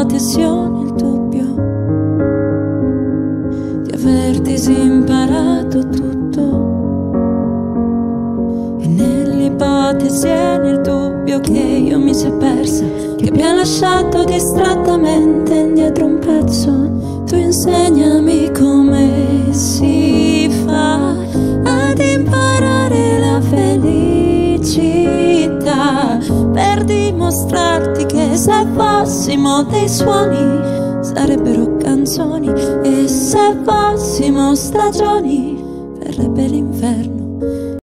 nell'ipotesi o nel dubbio di aver disimparato tutto, e nell'ipotesi e nel dubbio che io mi sia persa, che mi ha lasciato distrattamente indietro un pezzo. Tu insegnami come si fa ad imparare la felicità, per dimostrarti che se fossimo dei suoni sarebbero canzoni, e se fossimo stagioni verrebbe l'inverno.